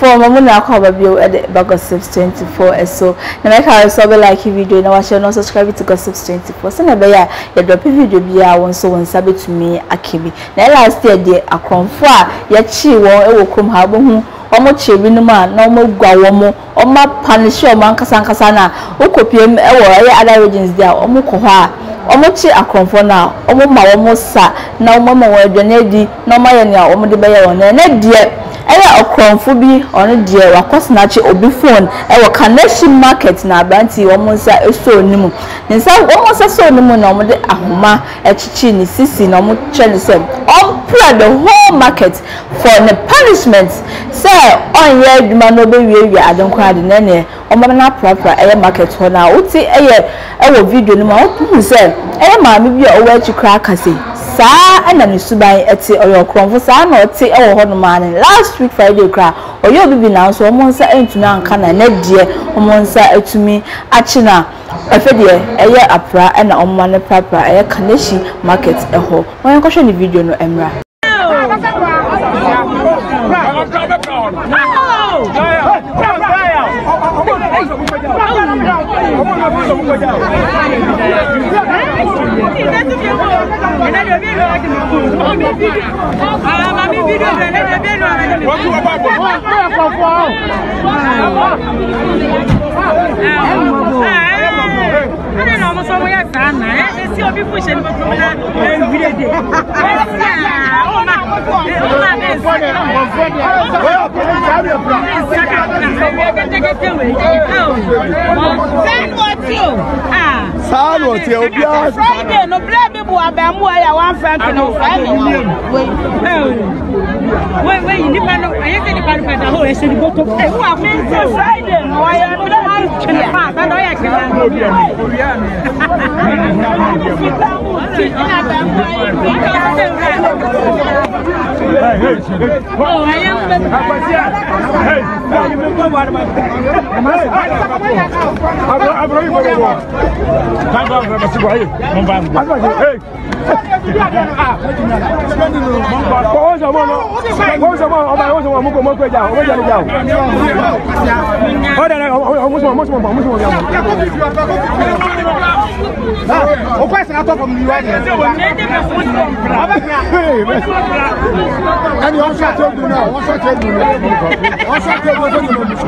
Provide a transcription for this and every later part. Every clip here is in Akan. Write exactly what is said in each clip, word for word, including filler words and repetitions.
for mamuna kwa babio at Gossips twenty-four so na make her so be like video na wa share no subscribe to Gossips twenty-four so na be ya ya drop video bia won so won sabe to me akemi na last year de akonfo a ya chi won e wo krom ha bo hu omo chebi no ma na omo gwa wo mo omo punish omo ankasa ankasa na okopiem e wo ya other regions there omo ko ha omo chi akonfo na omo ma omo sa na omo ma wo adwane di na omo ya ne a omo de be ya won na de eya okronfo bi ono de wa Snatcher obi phone e wo Kaneshie market na abanti wo monsa eso onimu nsa wo monsa so onimu na omo de ahoma echichi ni sisi na omo chele se on plan the whole market for the punishment say on ye aduma no be wie wie adenkwa de nene omo na prapra eya market ho na uti eye e wo video ni ma wo say eya ma me bi o wa chikra akase sa ana ni suban eti oyo kronfo sa na oti e wo ho no ma ne last week Friday kra oyo bibi na so omonsa entumi anka na na die omonsa etumi achina afedie eye apra na omma ne prapra eye Kaneshie market eho won yakoshe ni video no emra I don't know, so we are done. I see you pushing every day. Friday, no blame people are bamboo. One friend no wait, wait, you need to know. I think you can find a whole issue to go to. Who are Friday? No, I am not going to pass. I know I can. Oh, I am. O question I talk from you right here. And you also told you now. Also told you now. Also told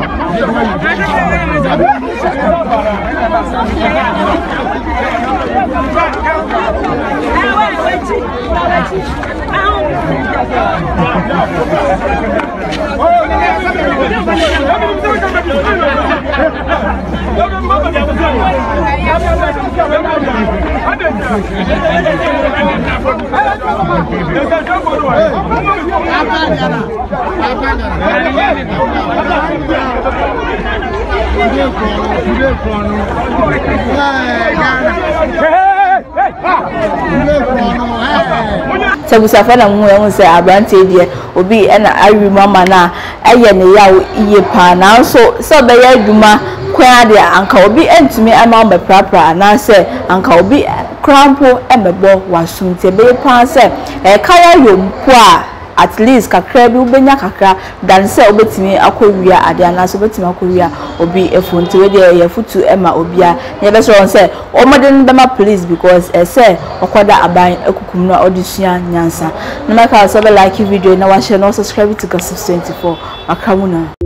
Sabusa fa na mu ehun se abrante die obi e na awi mama na eye ne yawo iye pa na so so be ya aduma kwa de anka obi entumi ama me prapra na se anka obi crampo emebo wasumte be pa se e kaya yompo a at least kakra bi ubenya kakra dan se obetimi akowia ade na so obetimi akowia obi efonti we de ye futu ema obia ne be so on se omoden be ma police because e se okoda aban ekukum na odisua nyansa na maka so be like video na wa share no subscribe to Gossips twenty-four akamuna.